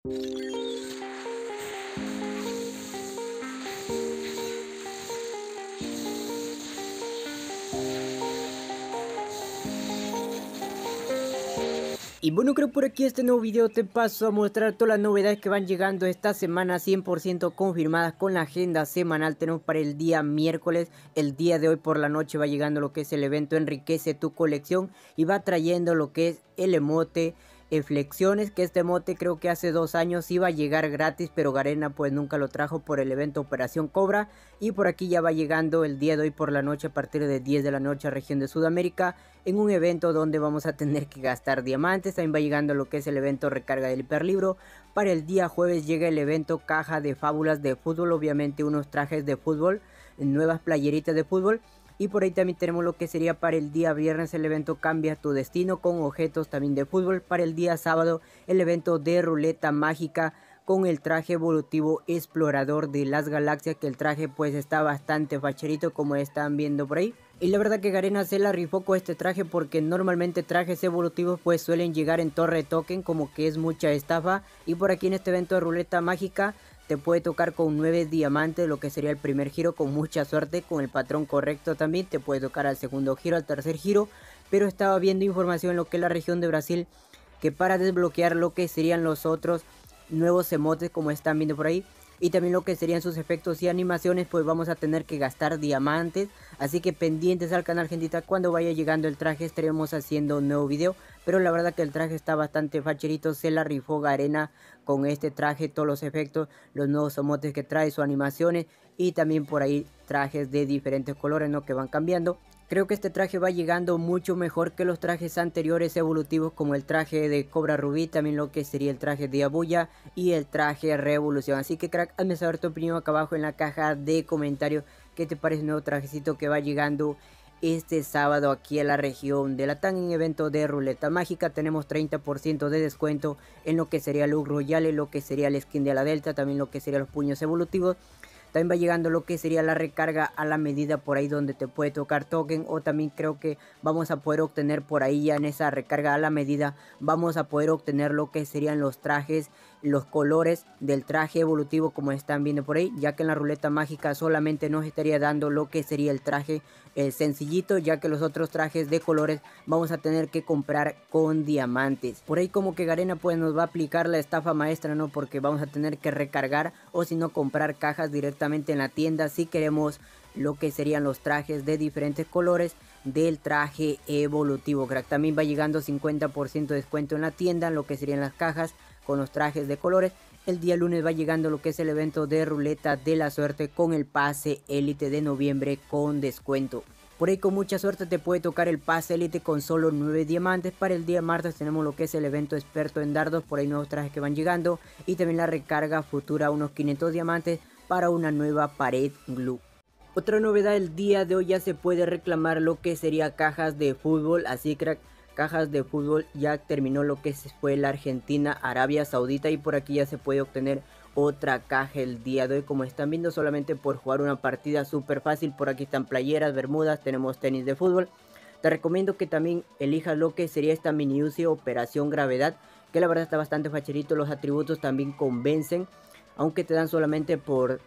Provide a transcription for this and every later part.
Y bueno, creo por aquí este nuevo video te paso a mostrar todas las novedades que van llegando esta semana 100% confirmadas con la agenda semanal. Tenemos para el día miércoles, el día de hoy por la noche va llegando lo que es el evento Enriquece tu colección y va trayendo lo que es el emote Flexiones, que este emote creo que hace 2 años iba a llegar gratis, pero Garena pues nunca lo trajo por el evento Operación Cobra. Y por aquí ya va llegando el día de hoy por la noche a partir de 10 de la noche a región de Sudamérica, en un evento donde vamos a tener que gastar diamantes. También va llegando lo que es el evento Recarga del Hiperlibro. Para el día jueves llega el evento Caja de Fábulas de Fútbol, obviamente unos trajes de fútbol, nuevas playeritas de fútbol. Y por ahí también tenemos lo que sería para el día viernes el evento Cambia tu Destino con objetos también de fútbol. Para el día sábado el evento de Ruleta Mágica con el traje evolutivo Explorador de las Galaxias, que el traje pues está bastante facherito como están viendo por ahí. Y la verdad que Garena se la rifó con este traje, porque normalmente trajes evolutivos pues suelen llegar en torre de token, como que es mucha estafa. Y por aquí en este evento de Ruleta Mágica te puede tocar con 9 diamantes, lo que sería el primer giro, con mucha suerte, con el patrón correcto también. Te puede tocar al segundo giro, al tercer giro. Pero estaba viendo información en lo que es la región de Brasil, que para desbloquear lo que serían los otros nuevos emotes como están viendo por ahí, y también lo que serían sus efectos y animaciones, pues vamos a tener que gastar diamantes. Así que pendientes al canal, gentita, cuando vaya llegando el traje estaremos haciendo un nuevo video. Pero la verdad que el traje está bastante facherito, se la rifó Garena con este traje, todos los efectos, los nuevos emotes que trae, sus animaciones, y también por ahí trajes de diferentes colores, ¿no?, que van cambiando. Creo que este traje va llegando mucho mejor que los trajes anteriores evolutivos, como el traje de Cobra Rubí, también lo que sería el traje de Abuya y el traje Revolución. Así que crack, hazme saber tu opinión acá abajo en la caja de comentarios. ¿Qué te parece el nuevo trajecito que va llegando este sábado aquí a la región de Latam en evento de Ruleta Mágica? Tenemos 30% de descuento en lo que sería Look Royale, lo que sería el skin de la Delta, también lo que sería los puños evolutivos. También va llegando lo que sería la recarga a la medida, por ahí donde te puede tocar token, o también creo que vamos a poder obtener por ahí ya en esa recarga a la medida, vamos a poder obtener lo que serían los trajes, los colores del traje evolutivo como están viendo por ahí, ya que en la ruleta mágica solamente nos estaría dando lo que sería el traje sencillito, ya que los otros trajes de colores vamos a tener que comprar con diamantes. Por ahí como que Garena pues nos va a aplicar la estafa maestra, ¿no?, porque vamos a tener que recargar o si no comprar cajas directamente en la tienda si queremos lo que serían los trajes de diferentes colores del traje evolutivo, crack. También va llegando 50% de descuento en la tienda, en lo que serían las cajas con los trajes de colores. El día lunes va llegando lo que es el evento de Ruleta de la Suerte con el pase élite de noviembre con descuento. Por ahí con mucha suerte te puede tocar el pase élite con solo 9 diamantes. Para el día martes tenemos lo que es el evento experto en dardos, por ahí nuevos trajes que van llegando, y también la recarga futura unos 500 diamantes para una nueva pared glue. Otra novedad, el día de hoy ya se puede reclamar lo que sería cajas de fútbol, así crack. Cajas de fútbol, ya terminó lo que fue la Argentina, Arabia Saudita, y por aquí ya se puede obtener otra caja el día de hoy, como están viendo, solamente por jugar una partida súper fácil. Por aquí están playeras, bermudas, tenemos tenis de fútbol. Te recomiendo que también elijas lo que sería esta mini UCI Operación Gravedad, que la verdad está bastante facherito, los atributos también convencen, aunque te dan solamente por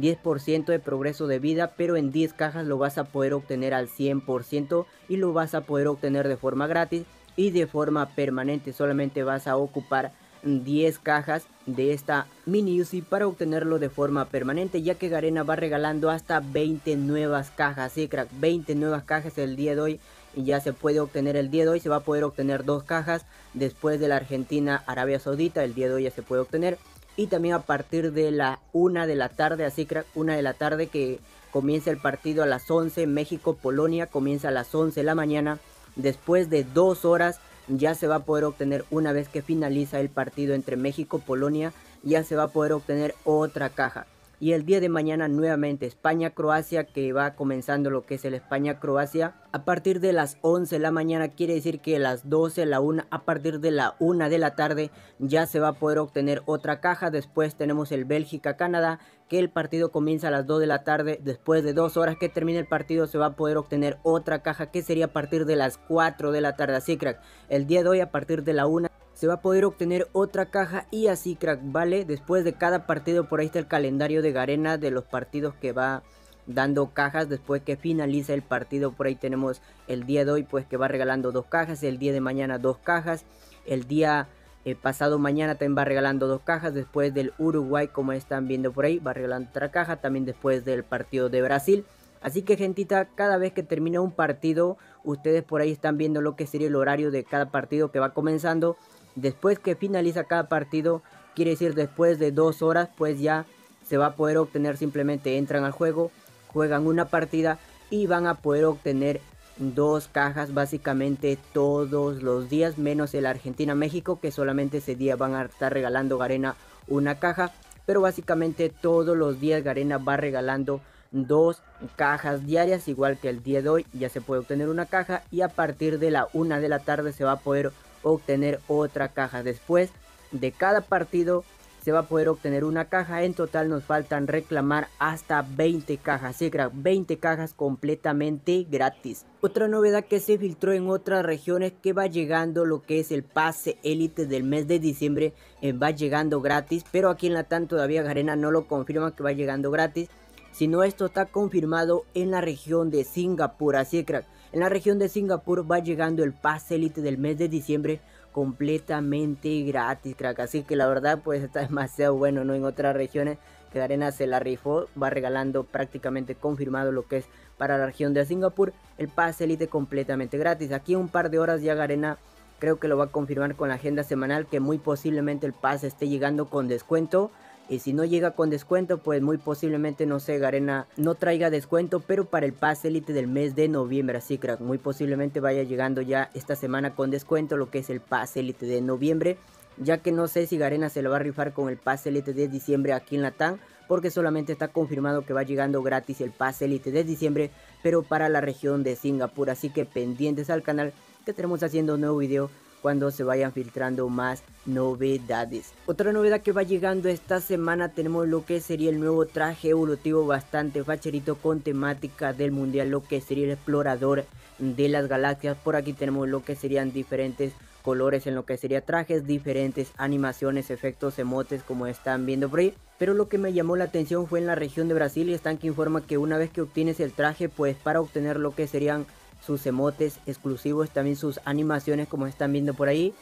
10% de progreso de vida, pero en 10 cajas lo vas a poder obtener al 100% y lo vas a poder obtener de forma gratis y de forma permanente. Solamente vas a ocupar 10 cajas de esta mini UCI para obtenerlo de forma permanente, ya que Garena va regalando hasta 20 nuevas cajas. Sí, crack, 20 nuevas cajas el día de hoy, y ya se puede obtener el día de hoy. Se va a poder obtener 2 cajas después de la Argentina, Arabia Saudita. El día de hoy ya se puede obtener. Y también a partir de la 1 de la tarde, así crack, 1 de la tarde, que comienza el partido a las 11, México-Polonia, comienza a las 11 de la mañana. Después de 2 horas ya se va a poder obtener, una vez que finaliza el partido entre México-Polonia, ya se va a poder obtener otra caja. Y el día de mañana nuevamente España-Croacia, que va comenzando lo que es el España-Croacia a partir de las 11 de la mañana, quiere decir que a las 12, la 1, a partir de la 1 de la tarde ya se va a poder obtener otra caja. Después tenemos el Bélgica-Canadá, que el partido comienza a las 2 de la tarde, después de 2 horas que termine el partido se va a poder obtener otra caja, que sería a partir de las 4 de la tarde. Así crack, el día de hoy a partir de la 1 se va a poder obtener otra caja y así, crack, ¿vale? Después de cada partido, por ahí está el calendario de Garena de los partidos que va dando cajas después que finaliza el partido. Por ahí tenemos el día de hoy pues que va regalando 2 cajas, el día de mañana 2 cajas, el día pasado mañana también va regalando 2 cajas, después del Uruguay, como están viendo por ahí, va regalando otra caja, también después del partido de Brasil. Así que, gentita, cada vez que termina un partido, ustedes por ahí están viendo lo que sería el horario de cada partido que va comenzando. Después que finaliza cada partido, quiere decir después de 2 horas, pues ya se va a poder obtener, simplemente entran al juego, juegan una partida y van a poder obtener 2 cajas básicamente todos los días, menos el Argentina-México, que solamente ese día van a estar regalando Garena una caja. Pero básicamente todos los días Garena va regalando 2 cajas diarias, igual que el día de hoy ya se puede obtener una caja, y a partir de la 1 de la tarde se va a poder obtener otra caja. Después de cada partido se va a poder obtener una caja. En total nos faltan reclamar hasta 20 cajas, sí, crack, 20 cajas completamente gratis. Otra novedad que se filtró en otras regiones, que va llegando lo que es el pase élite del mes de diciembre, va llegando gratis, pero aquí en Latam todavía Garena no lo confirma que va llegando gratis, sino esto está confirmado en la región de Singapur. Así, crack, en la región de Singapur va llegando el pase élite del mes de diciembre completamente gratis, crack. Así que la verdad pues está demasiado bueno, ¿no? En otras regiones que Garena se la rifó, va regalando prácticamente confirmado lo que es para la región de Singapur el pase élite completamente gratis. Aquí en un par de horas ya Garena creo que lo va a confirmar con la agenda semanal, que muy posiblemente el pase esté llegando con descuento. Y si no llega con descuento, pues muy posiblemente, no sé, Garena no traiga descuento, pero para el pase élite del mes de noviembre. Así, crack, muy posiblemente vaya llegando ya esta semana con descuento lo que es el pase élite de noviembre, ya que no sé si Garena se lo va a rifar con el pase élite de diciembre aquí en Latam, porque solamente está confirmado que va llegando gratis el pase élite de diciembre, pero para la región de Singapur. Así que pendientes al canal, que estaremos haciendo un nuevo video cuando se vayan filtrando más novedades. Otra novedad que va llegando esta semana, tenemos lo que sería el nuevo traje evolutivo bastante facherito con temática del mundial, lo que sería el explorador de las galaxias. Por aquí tenemos lo que serían diferentes colores en lo que sería trajes, diferentes animaciones, efectos, emotes, como están viendo por ahí. Pero lo que me llamó la atención fue en la región de Brasil, y están que informa que una vez que obtienes el traje, pues para obtener lo que serían sus emotes exclusivos, también sus animaciones, como están viendo por ahí,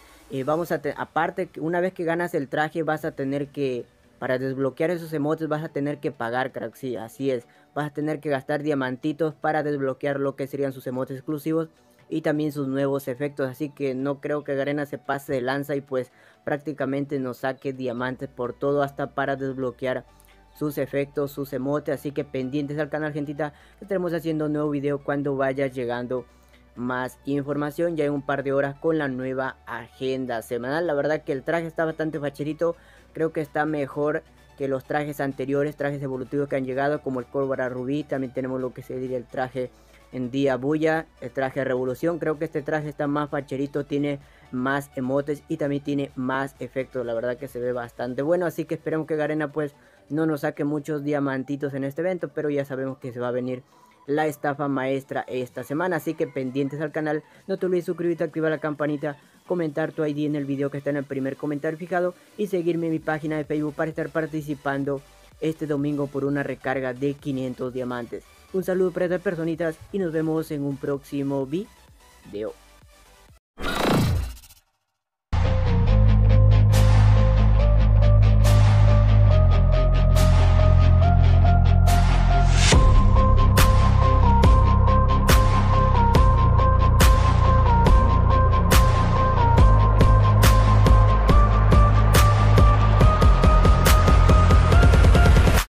aparte, una vez que ganas el traje vas a tener que, para desbloquear esos emotes vas a tener que pagar, crack. Sí, así es, vas a tener que gastar diamantitos para desbloquear lo que serían sus emotes exclusivos y también sus nuevos efectos. Así que no creo que Garena se pase de lanza y pues prácticamente nos saque diamantes por todo, hasta para desbloquear sus efectos, sus emotes. Así que pendientes al canal, gentita, que estaremos haciendo un nuevo video cuando vaya llegando más información ya en un par de horas con la nueva agenda semanal. La verdad que el traje está bastante facherito, creo que está mejor que los trajes anteriores, trajes evolutivos que han llegado, como el Cobra Rubí. También tenemos lo que se diría el traje en Día Bulla, el traje Revolución. Creo que este traje está más facherito, tiene más emotes y también tiene más efectos. La verdad que se ve bastante bueno, así que esperemos que Garena pues no nos saque muchos diamantitos en este evento, pero ya sabemos que se va a venir la estafa maestra esta semana. Así que pendientes al canal, no te olvides suscribirte, activar la campanita, comentar tu ID en el video que está en el primer comentario fijado y seguirme en mi página de Facebook para estar participando este domingo por una recarga de 500 diamantes. Un saludo para estas personitas y nos vemos en un próximo video.